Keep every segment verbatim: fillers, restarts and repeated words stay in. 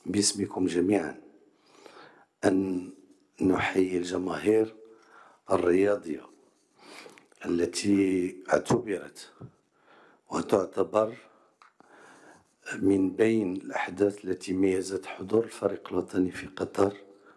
باسمكم جميعا أن نحيي الجماهير الرياضية التي اعتبرت وتعتبر من بين الأحداث التي ميزت حضور الفريق الوطني في قطر.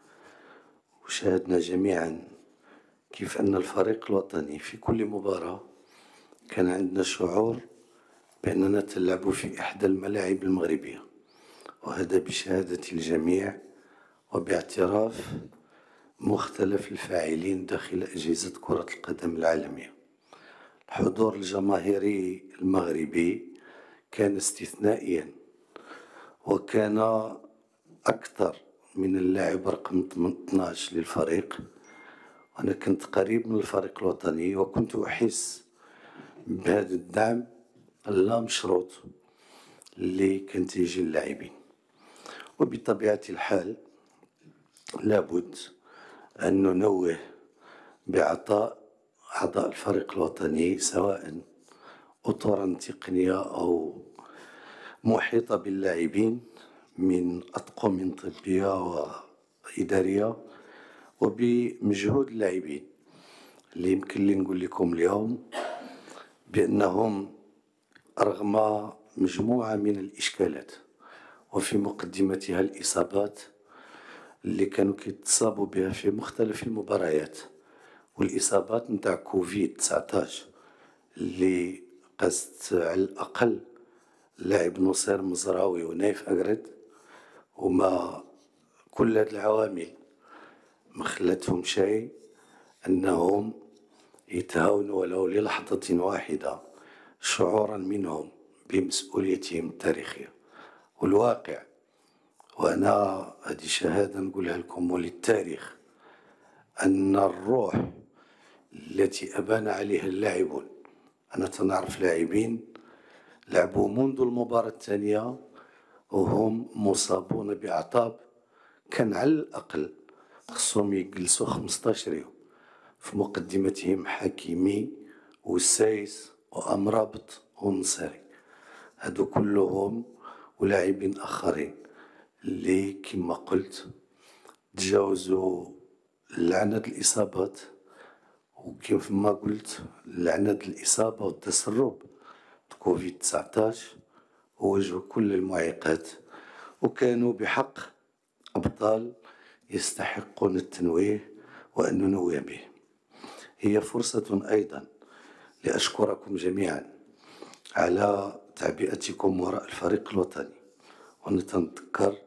وشاهدنا جميعا كيف أن الفريق الوطني في كل مباراة كان عندنا شعور بأننا نلعب في إحدى الملاعب المغربية، وهذا بشهادة الجميع وباعتراف مختلف الفاعلين داخل أجهزة كرة القدم العالمية. الحضور الجماهيري المغربي كان استثنائيا، وكان أكثر من اللاعب رقم اثني عشر للفريق. أنا كنت قريب من الفريق الوطني وكنت أحس بهذا الدعم اللا مشروط اللي كان تيجي اللاعبين. وبطبيعة الحال لابد أن ننوه بعطاء أعضاء الفريق الوطني سواء أطرا تقنية أو محيطة باللاعبين من أطقم طبية وإدارية، وبمجهود اللاعبين اللي يمكن لي نقول لكم اليوم بأنهم رغم مجموعة من الإشكالات وفي مقدمتها الإصابات اللي كانوا كيتصابوا بها في مختلف المباريات، والإصابات نتاع كوفيد تسعطاش اللي قست على الأقل لاعب نصير مزراوي ونايف أقرد، وما كل هذه العوامل ما خلتهم شيء أنهم يتهاونوا ولو للحظة واحدة شعورا منهم بمسؤوليتهم التاريخية والواقع. وأنا هذه شهادة نقولها لكم وللتاريخ أن الروح التي أبان عليها اللاعبون، أنا تنعرف لاعبين لعبوا منذ المباراة الثانية وهم مصابون بأعصاب كان على الأقل خصهم يجلسوا خمسطاش يوم، في مقدمتهم حكيمي والسايس وأمرابط والنصيري، هادو كلهم ولاعبين آخرين اللي كما قلت تجاوزوا لعنة الإصابات، وكيف ما قلت لعنة الإصابة والتسرب كوفيد تسعطاش وواجهوا كل المعيقات، وكانوا بحق أبطال يستحقون التنويه وأن ننوه به. هي فرصة أيضا لأشكركم جميعا على تعبئتكم وراء الفريق الوطني. ونتذكر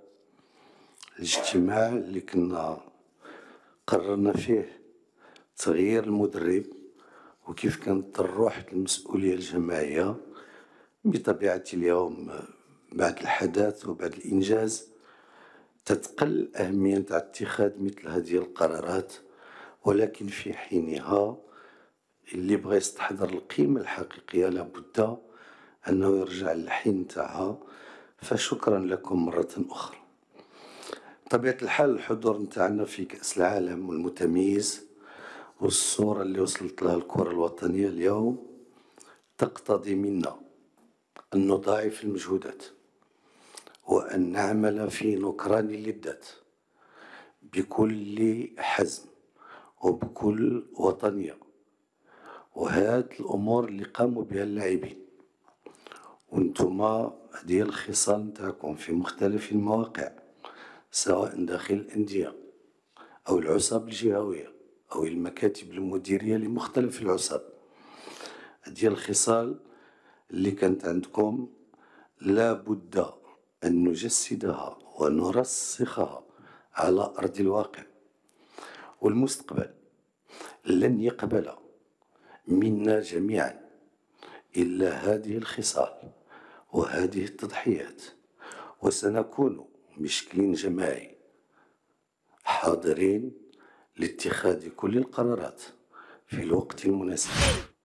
الاجتماع اللي كنا قررنا فيه تغيير المدرب وكيف كانت الروح المسؤولية الجماعية. بطبيعة اليوم بعد الحدث وبعد الإنجاز تتقل أهمية تاع اتخاذ مثل هذه القرارات، ولكن في حينها اللي بغى يستحضر القيمة الحقيقية لابد أنه يرجع للحين تاعها. فشكرا لكم مرة أخرى. بطبيعة الحال الحضور نتاعنا في كأس العالم والمتميز والصورة اللي وصلت لها الكرة الوطنية اليوم تقتضي منا أن نضاعف المجهودات وأن نعمل في نكران اللذات بكل حزم وبكل وطنية. وهذه الأمور اللي قاموا بها اللاعبين وانتما هذه الخصال نتاعكم في مختلف المواقع سواء داخل الأندية أو العصاب الجهوية أو المكاتب المديرية لمختلف العصاب، هذه الخصال اللي كانت عندكم لا بد أن نجسدها ونرسخها على أرض الواقع. والمستقبل لن يقبل منا جميعا إلا هذه الخصال وهذه التضحيات، وسنكون بشكل جماعي حاضرين لاتخاذ كل القرارات في الوقت المناسب.